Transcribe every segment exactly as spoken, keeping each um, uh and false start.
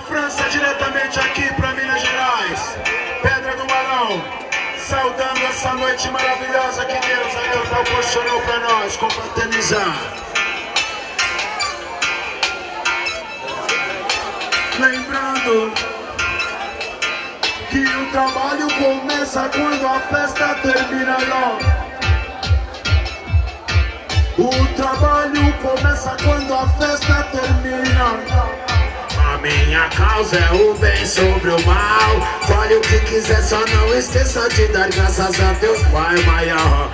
França, diretamente aqui para Minas Gerais, Pedra do Balão, saudando essa noite maravilhosa que Deus aí proporcionou para nós, confraternizar. Lembrando que o trabalho começa quando a festa termina logo. O trabalho começa quando a festa termina. A minha causa é o bem sobre o mal. Fale o que quiser, só não esqueça de dar graças a Deus Pai maior.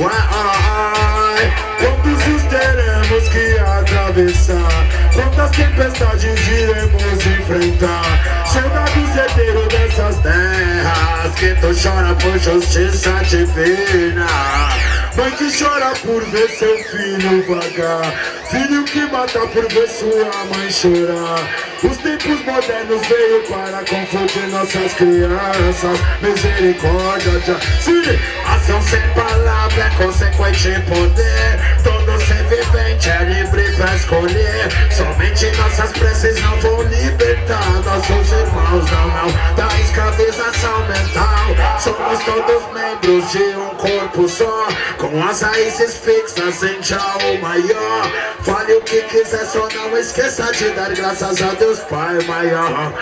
Quantos os teremos que atravessar? Quantas tempestades iremos enfrentar? Soldados herdeiros dessas terras, que tu chora por justiça divina. Mãe que chora por ver seu filho vagar, filho que mata por ver sua mãe chorar. Os tempos modernos veio para confundir nossas crianças. Misericórdia já se ação sem palavra é consequente em poder. Todo ser vivente é livre pra escolher. Somente nossas preces não vão libertar nossos irmãos, não, não, da escravização mental. Somos todos membros de um corpo só, com as raízes fixas em Jah maior. Fale o que quiser, só não esqueça de dar graças a Deus Pai maior.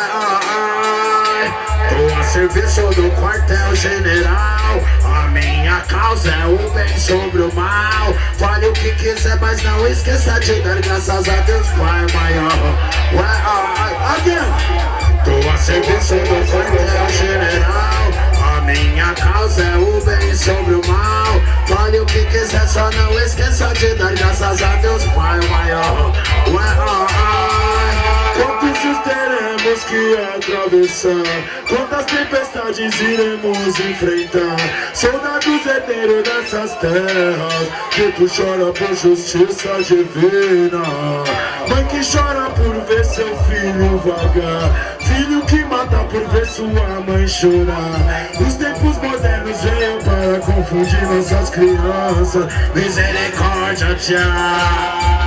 Tô a serviço do quartel general. A minha causa é o bem sobre o mal. Fale o que quiser, mas não esqueça de dar graças a Deus Pai maior. Again. Tô a serviço do quartel general. A minha causa é o bem sobre o mal. Fale o que quiser, só não esqueça de dar graças a Deus Pai maior. Quantos os teremos que atravessar? Quantas tempestades iremos enfrentar? Soldados herdeiros dessas terras, que tu chora por justiça divina. Mãe que chora por ver seu filho vagar, filho que mata por ver sua mãe chorar. Os tempos modernos veio para confundir nossas crianças. Misericórdia, Jah.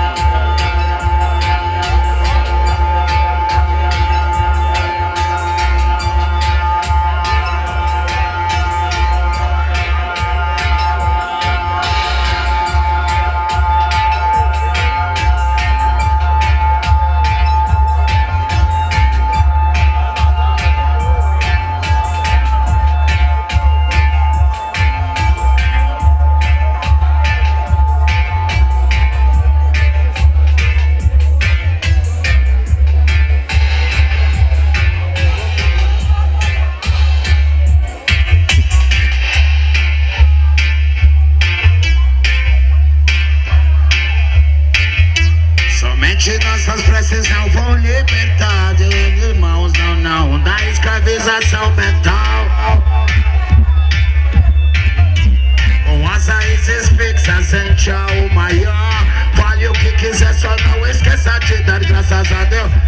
Nossas preces não vão libertar, irmãos, não, não, da escravização mental. Com as raízes fixas em Jah maior. Fale o que quiser, só não esqueça de dar graças a Deus.